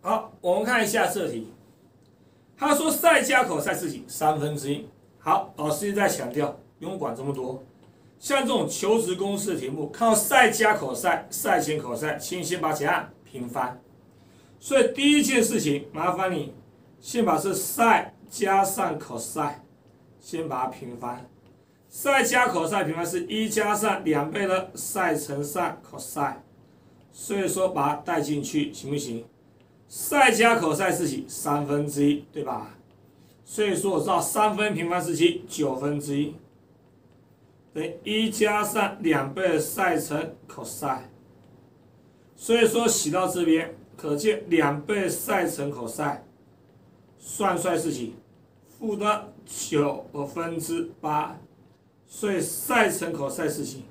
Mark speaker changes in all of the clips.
Speaker 1: 好，我们看一下这题，他说赛加口赛是几1/3。好，老师一直在强调，不用管这么多。像这种求值公式的题目，看到赛加口赛、赛减口赛，请你先把怎样平翻。所以第一件事情，麻烦你先把这赛加上口赛，先把它平翻。赛加口赛平方是1加上2倍的赛乘上口赛，所以说把它带进去行不行？赛加口赛是几1/3，对吧？所以说我知道3分平方是几1/9，等于1加上2倍的赛乘口赛，所以说写到这边，可见2倍赛乘口赛，算出来是几？负的9/8，所以赛乘口赛是几？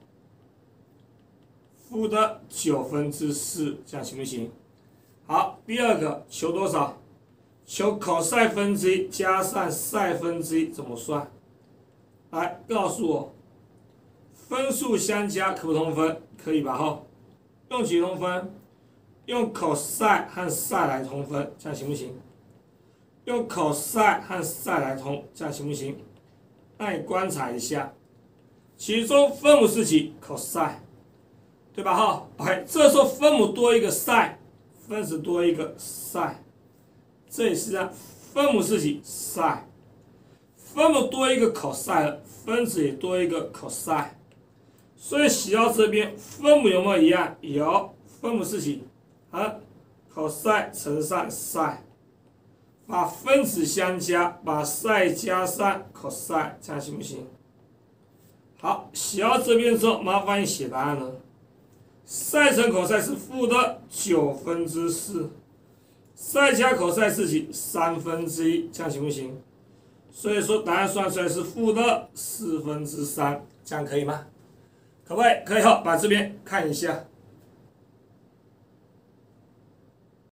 Speaker 1: 负的4/9，这样行不行？好，第二个求多少？求口赛分之一加上赛分之一怎么算？来告诉我，分数相加可不通分？可以吧？哈，用几通分？用口赛和赛来通分，这样行不行？用口赛和赛来通，这样行不行？那你观察一下，其中分母是几？口赛，对吧？哈，这时候分母多一个赛，分子多一个赛。这也是这样，分母是几？赛，分母多一个cos了，分子也多一个cos，所以写到这边，分母有没有一样？有，分母是几？cos乘上 sin， 把分子相加，把 sin 加上 cos， 这样行不行？好，写到这边之后，麻烦你写答案了。sin乘 cos 是负的4/9， sin 加 cos 是几？1/3，这样行不行？所以说答案算出来是负的4/3，这样可以吗？可不可以？可以后把这边看一下。